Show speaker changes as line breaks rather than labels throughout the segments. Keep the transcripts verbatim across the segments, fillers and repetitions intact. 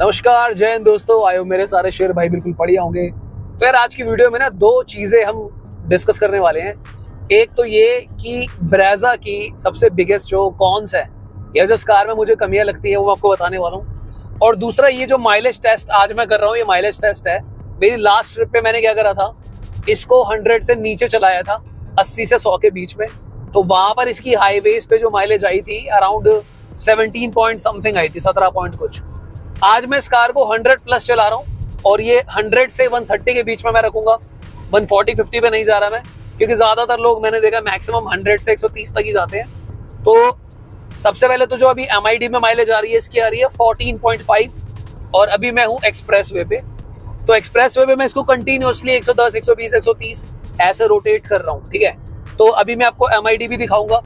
नमस्कार, जय हिंद दोस्तों। आयो मेरे सारे शेर भाई बिल्कुल बढ़िया होंगे। तो यार आज की वीडियो में ना दो चीजें हम डिस्कस करने वाले हैं। एक तो ये कि ब्रेजा की सबसे बिगेस्ट जो कॉन्स है या जो इस कार में मुझे कमियां लगती है वो मैं आपको बताने वाला हूँ। और दूसरा ये जो माइलेज टेस्ट आज मैं कर रहा हूँ, ये माइलेज टेस्ट है। मेरी लास्ट ट्रिप पे मैंने क्या करा था, इसको हंड्रेड से नीचे चलाया था, अस्सी से सौ के बीच में। तो वहां पर इसकी हाईवेज पे जो माइलेज आई थी अराउंड सेवनटीन पॉइंट समथिंग आई थी, सत्रह पॉइंट कुछ। आज मैं इस कार को हंड्रेड प्लस चला रहा हूँ और ये हंड्रेड से वन थर्टी के बीच में मैं रखूंगा। वन फोर्टी फिफ्टी पे नहीं जा रहा मैं, क्योंकि ज्यादातर लोग मैंने देखा मैक्सिमम हंड्रेड से एक सौ तीस तक ही जाते हैं। तो सबसे पहले तो जो अभी एम आई डी में माइलेज आ रही है, इसकी आ रही है फोर्टीन पॉइंट फाइव और अभी मैं हूँ एक्सप्रेस वे पे। तो एक्सप्रेस वे पे मैं इसको कंटिन्यूअसली एक सौ दस, एक सौ बीस, एक सौ तीस ऐसे रोटेट कर रहा हूँ, ठीक है। तो अभी मैं आपको एम आई डी भी दिखाऊंगा।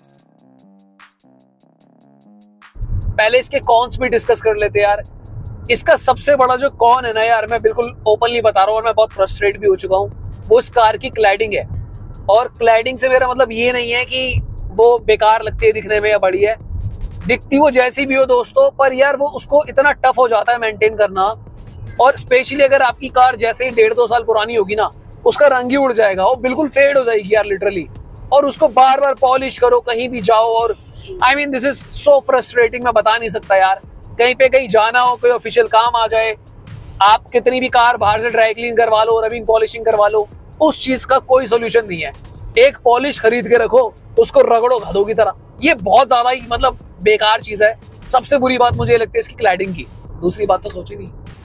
पहले इसके कॉन्स भी डिस्कस कर लेते हैं यार। इसका सबसे बड़ा जो कॉन है ना यार, मैं बिल्कुल ओपनली बता रहा हूँ और मैं बहुत फ्रस्ट्रेट भी हो चुका हूँ, वो इस कार की क्लैडिंग है। और क्लैडिंग से मेरा मतलब ये नहीं है कि वो बेकार लगती है दिखने में या बड़ी है, दिखती वो जैसी भी हो दोस्तों, पर यार वो उसको इतना टफ हो जाता है मेंटेन करना। और स्पेशली अगर आपकी कार जैसे ही डेढ़ दो साल पुरानी होगी ना, उसका रंग ही उड़ जाएगा, वो बिल्कुल फेड हो जाएगी यार लिटरली। और उसको बार बार पॉलिश करो कहीं भी जाओ, और I mean this is so frustrating, मैं बता नहीं सकता यार। कहीं पे कहीं जाना हो, कोई ऑफिशियल काम आ जाए, आप कितनी भी कार बाहर से ड्राई क्लीन करवा लो, रबिंग पॉलिशिंग करवा लो, उस चीज का कोई सोल्यूशन नहीं है। एक पॉलिश खरीद के रखो, उसको रगड़ो घाधों की तरह, ये बहुत ज्यादा ही मतलब बेकार चीज है। सबसे बुरी बात मुझे लगती है इसकी क्लैडिंग की, दूसरी बात तो सोची नहीं।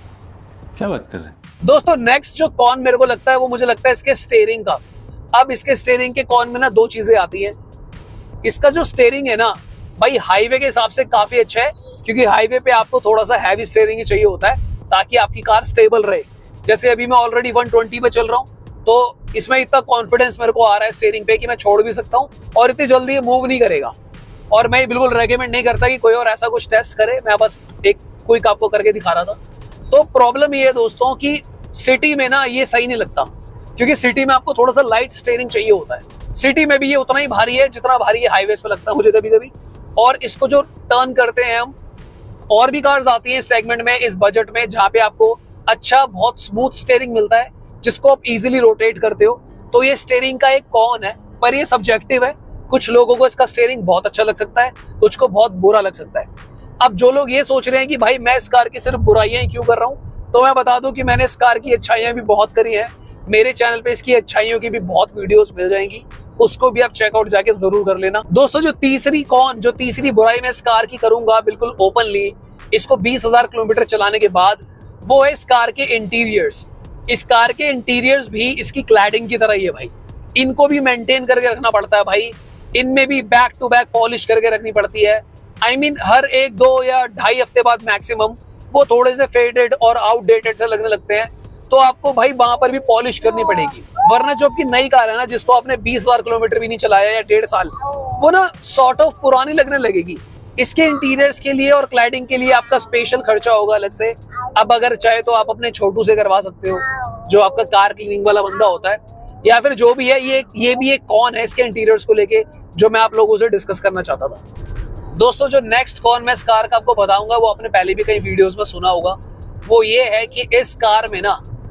क्या बात कर रहे हैं
दोस्तों? नेक्स्ट जो कॉन मेरे को लगता है वो मुझे लगता है इसके स्टीयरिंग का। अब इसके स्टीयरिंग के कॉन में ना दो चीजें आती हैं। इसका जो स्टीयरिंग है ना भाई, हाईवे के हिसाब से काफी अच्छा है, क्योंकि हाईवे पे आपको थोड़ा सा हैवी स्टीयरिंग ही चाहिए होता है ताकि आपकी कार स्टेबल रहे। जैसे अभी मैं ऑलरेडी वन ट्वेंटी पे चल रहा हूँ, तो इसमें इतना कॉन्फिडेंस मेरे को आ रहा है स्टीयरिंग पे कि मैं छोड़ भी सकता हूँ और इतनी जल्दी ये मूव नहीं करेगा। और मैं बिल्कुल रेकमेंड नहीं करता कि कोई और ऐसा कुछ टेस्ट करे, मैं बस एक क्विक आपको करके दिखा रहा था। तो प्रॉब्लम ये है दोस्तों कि सिटी में ना ये सही नहीं लगता, क्योंकि सिटी में आपको थोड़ा सा लाइट स्टीयरिंग चाहिए होता है। सिटी में भी ये उतना ही भारी है जितना भारी ये हाईवेज पे लगता है मुझे कभी कभी। और इसको जो टर्न करते हैं हम, और भी कार्स आती है इस सेगमेंट में, इस बजट में, जहाँ पे आपको अच्छा बहुत स्मूथ स्टीयरिंग मिलता है जिसको आप इजीली रोटेट करते हो। तो ये स्टीयरिंग का एक कॉन है, पर ये सब्जेक्टिव है। कुछ लोगों को इसका स्टीयरिंग बहुत अच्छा लग सकता है, कुछ को बहुत बुरा लग सकता है। अब जो लोग ये सोच रहे हैं कि भाई मैं इस कार की सिर्फ बुराइयां ही क्यों कर रहा हूँ, तो मैं बता दूं कि मैंने इस कार की अच्छाइयां भी बहुत करी हैं। मेरे चैनल पे इसकी अच्छाइयों की भी बहुत वीडियोस मिल जाएंगी, उसको भी आप चेकआउट जाके जरूर कर लेना। दोस्तों जो तीसरी कॉन, जो तीसरी बुराई मैं इस कार की करूंगा बिल्कुल ओपनली, इसको बीस हजार किलोमीटर चलाने के बाद, वो है इस कार के इंटीरियर्स। इस कार के इंटीरियर्स भी इसकी क्लैडिंग की तरह ही है भाई, इनको भी मेंटेन करके रखना पड़ता है भाई। इनमें भी बैक टू बैक पॉलिश करके रखनी पड़ती है। आई I मीन mean, हर एक दो या ढाई हफ्ते बाद मैक्सिमम वो थोड़े से फेडेड और आउटडेटेड से लगने लगते हैं, तो आपको भाई वहां पर भी पॉलिश करनी पड़ेगी। वरना जो आपकी नई कार है ना, जिसको आपने बीस हजार किलोमीटर भी नहीं चलाया या डेढ़ साल, वो ना सॉर्ट ऑफ पुरानी लगने लगेगी। इसके इंटीरियर्स के लिए और क्लैडिंग के लिए आपका स्पेशल खर्चा होगा अलग से। अब अगर चाहे तो आप अपने छोटू से करवा सकते हो, जो आपका कार क्लीनिंग वाला बंदा होता है, या फिर जो भी है। ये ये भी एक कॉन है इसके इंटीरियर्स को लेके, जो मैं आप लोगों से डिस्कस करना चाहता था। दोस्तों जो नेक्स्ट कॉन मैं इस कार का आपको बताऊंगा, वो आपने पहले भी कई वीडियोस में सुना होगा। वो ये है कि इस कार में ना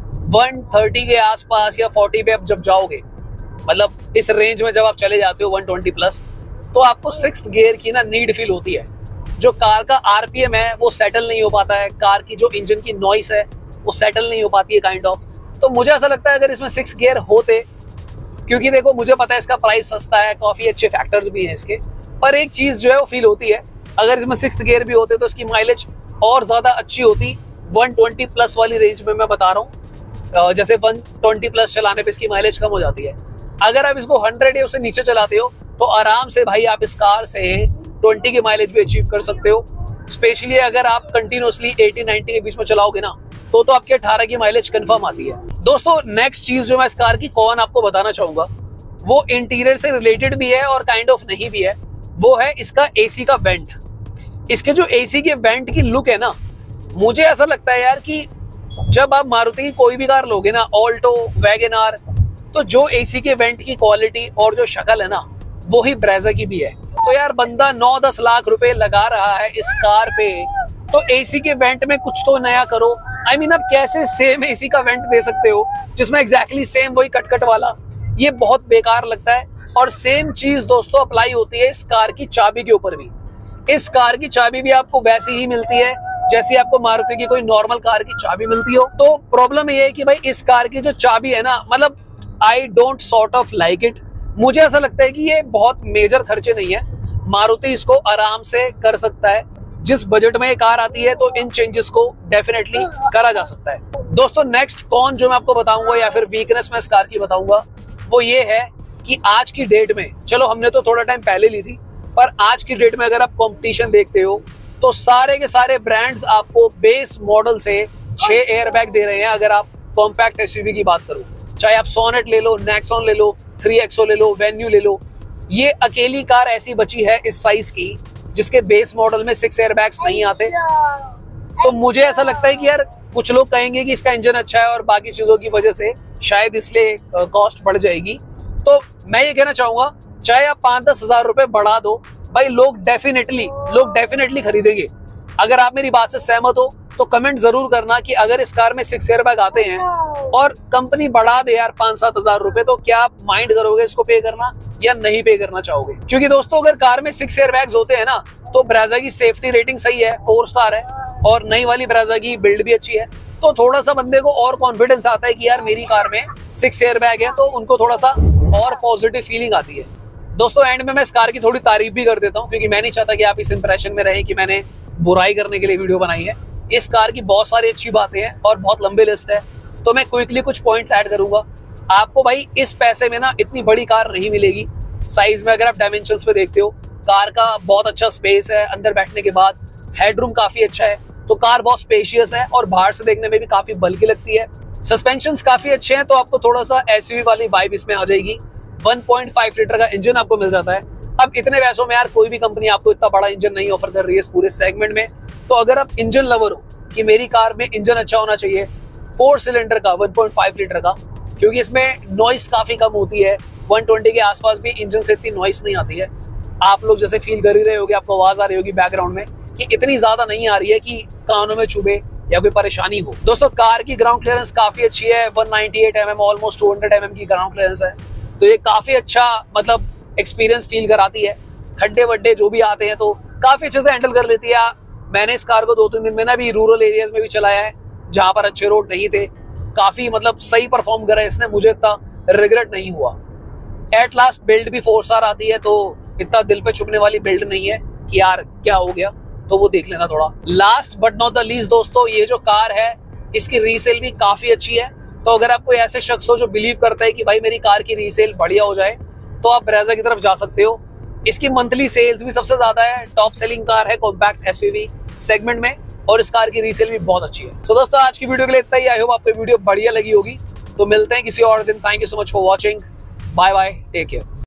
वन थर्टी के आसपास या फोर्टी पे आप जब जाओगे, मतलब इस रेंज में जब आप चले जाते हो वन ट्वेंटी प्लस, तो आपको सिक्स्थ गियर की ना नीड फील होती है। जो कार का आरपीएम है वो सेटल नहीं हो पाता है, कार की जो इंजन की नॉइस है वो सेटल नहीं हो पाती है काइंड ऑफ। तो मुझे ऐसा लगता है अगर इसमें सिक्स गियर होते, क्योंकि देखो मुझे पता है इसका प्राइस सस्ता है, काफी अच्छे फैक्टर्स भी हैं इसके, पर एक चीज जो है वो फील होती है, अगर इसमें सिक्स्थ गियर भी होते तो इसकी माइलेज और ज्यादा अच्छी होती। वन ट्वेंटी प्लस वाली रेंज में मैं बता रहा हूँ, जैसे वन ट्वेंटी प्लस चलाने पे इसकी माइलेज कम हो जाती है। अगर आप इसको हंड्रेड या उससे नीचे चलाते हो तो आराम से भाई आप इस कार से ट्वेंटी की माइलेज भी अचीव कर सकते हो। स्पेशली अगर आप कंटिन्यूसली एटी नाइंटी के बीच में चलाओगे ना, तो तो आपके अठारह की माइलेज कंफर्म आती है। दोस्तों नेक्स्ट चीज जो मैं इस कार की कौन आपको बताना चाहूंगा, वो इंटीरियर से रिलेटेड भी है और काइंड ऑफ नहीं भी है। वो है इसका एसी का वेंट। इसके जो एसी के वेंट की लुक है ना, मुझे ऐसा लगता है यार कि जब आप मारुति की कोई भी कार लोगे ना, ऑल्टो, वैगन आर, तो जो एसी के वेंट की क्वालिटी और जो शक्ल है ना, वो ही ब्रेजा की भी है। तो यार बंदा नौ दस लाख रुपए लगा रहा है इस कार पे, तो एसी के वेंट में कुछ तो नया करो। आई I मीन mean, अब कैसे सेम एसी का वेंट दे सकते हो जिसमें एग्जैक्टली सेम वही कटकट वाला, ये बहुत बेकार लगता है। और सेम चीज दोस्तों अप्लाई होती है इस कार की चाबी के ऊपर भी। इस कार की चाबी भी आपको वैसी ही मिलती है जैसी आपको मारुति की कोई नॉर्मल कार की चाबी मिलती हो। तो प्रॉब्लम ये है कि भाई इस कार की जो चाबी है ना, मतलब I don't sort of like it. मुझे ऐसा लगता है कि ये बहुत मेजर खर्चे नहीं है, मारुति इसको आराम से कर सकता है। जिस बजट में ये कार आती है तो इन चेंजेस को डेफिनेटली करा जा सकता है। दोस्तों नेक्स्ट कॉन जो मैं आपको बताऊंगा या फिर वीकनेस मैं इस कार की बताऊंगा वो ये है कि आज की डेट में, चलो हमने तो थोड़ा टाइम पहले ली थी, पर आज की डेट में अगर आप कंपटीशन देखते हो तो सारे के सारे ब्रांड्स आपको बेस मॉडल से छह एयरबैग दे रहे हैं। अगर आप कॉम्पैक्ट एसयूवी की बात करो, चाहे आप सोनेट ले लो, नेक्सॉन ले लो, थ्री एक्सो ले लो, वेन्यू ले लो, ये अकेली कार ऐसी बची है इस साइज की जिसके बेस मॉडल में सिक्स एयरबैग्स नहीं आते। तो मुझे ऐसा लगता है कि यार कुछ लोग कहेंगे कि इसका इंजन अच्छा है और बाकी चीजों की वजह से शायद इसलिए कॉस्ट बढ़ जाएगी। तो मैं ये कहना चाहूंगा, चाहे आप पांच दस हजार रुपए बढ़ा दो, भाई लोग डेफिनेटली लोग डेफिनेटली खरीदेंगे। अगर आप मेरी बात से सहमत हो तो कमेंट जरूर करना कि अगर इस कार में सिक्स एयरबैग आते हैं और कंपनी बढ़ा दे यार पांच सात हजार रुपए, तो क्या आप माइंड करोगे इसको पे करना या नहीं पे करना चाहोगे? क्योंकि दोस्तों अगर कार में सिक्स एयरबैग्स होते हैं ना तो ब्रेजा की सेफ्टी रेटिंग सही है, फोर स्टार है, और नई वाली ब्रेजा की बिल्ड भी अच्छी है। तो थोड़ा सा बंदे को और कॉन्फिडेंस आता है कि यार मेरी कार में सिक्स एयरबैग है, तो उनको थोड़ा सा और पॉजिटिव फीलिंग आती है। दोस्तों एंड में मैं इस कार की थोड़ी तारीफ भी कर देता हूँ, क्योंकि मैं नहीं चाहता कि आप इस इंप्रेशन में रहे कि मैंने बुराई करने के लिए वीडियो बनाई है। इस कार की बहुत सारी अच्छी बातें हैं और बहुत लंबी लिस्ट है, तो मैं क्विकली कुछ पॉइंट्स ऐड करूंगा। आपको भाई इस पैसे में ना इतनी बड़ी कार नहीं मिलेगी। साइज में अगर आप डायमेंशंस पे देखते हो, कार का बहुत अच्छा स्पेस है, अंदर बैठने के बाद हेडरूम काफी अच्छा है, तो कार बहुत स्पेशियस है और बाहर से देखने में भी काफी बल्कि लगती है। सस्पेंशंस काफी अच्छे हैं, तो आपको थोड़ा सा एसयूवी वाली वाइब इसमें आ जाएगी। वन पॉइंट फाइव लीटर का इंजन आपको मिल जाता है। अब इतने पैसों में यार कोई भी कंपनी आपको इतना बड़ा इंजन नहीं ऑफर कर रही है इस पूरे सेगमेंट में। तो अगर आप इंजन लवर हो कि मेरी कार में इंजन अच्छा होना चाहिए, फोर सिलेंडर का वन पॉइंट फाइव लीटर का, क्योंकि इसमें नॉइस काफी कम होती है, वन ट्वेंटी के आसपास भी इंजन से इतनी नॉइस नहीं आती है। आप लोग जैसे फील कर ही रहे होगे, आपको आवाज आ रही होगी बैकग्राउंड में कि इतनी ज्यादा नहीं आ रही है कि कानों में चुभे या कोई परेशानी हो। दोस्तों कार की ग्राउंड क्लियरेंस काफी अच्छी है, one ninety eight M M, almost two hundred M M की ग्राउंड क्लियरेंस है, तो ये काफी अच्छा मतलब एक्सपीरियंस फील कराती है। खड्डे वड्डे जो भी आते हैं तो काफी अच्छे से हैंडल कर लेती है। मैंने इस कार को दो तीन दिन में ना भी रूरल एरियाज में भी चलाया है जहां पर अच्छे रोड नहीं थे, काफी मतलब सही परफॉर्म करा है इसने, मुझे इतना रिग्रेट नहीं हुआ। एट लास्ट बिल्ड भी फोर स्टार आती है, तो इतना दिल पे चुभने वाली बिल्ड नहीं है कि यार क्या हो गया, तो वो देख लेना थोड़ा। Last but not the least दोस्तों, ये जो कार है इसकी रीसेल भी काफी अच्छी है। तो अगर आप कोई ऐसे शख्स हो जो बिलीव करता है कि भाई मेरी कार की रीसेल बढ़िया हो जाए, तो आप ब्रेजा की तरफ जा सकते हो। इसकी मंथली सेल्स भी सबसे ज्यादा है, टॉप सेलिंग कार है कॉम्पैक्ट एसयूवी सेगमेंट में, और इस कार की रीसेल भी बहुत अच्छी है। सो so, दोस्तों आज की वीडियो के लिए इतना ही। आई होप आपको वीडियो बढ़िया लगी होगी। तो मिलते हैं किसी और दिन। Thank you so much for watching. Bye bye, take care.